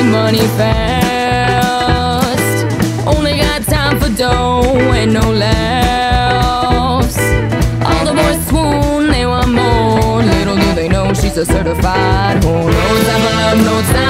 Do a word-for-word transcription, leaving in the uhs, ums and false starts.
need money fast. Only got time for dough and no laughs. All the boys swoon, they want more. Little do they know she's a certified whore. No time for love, no time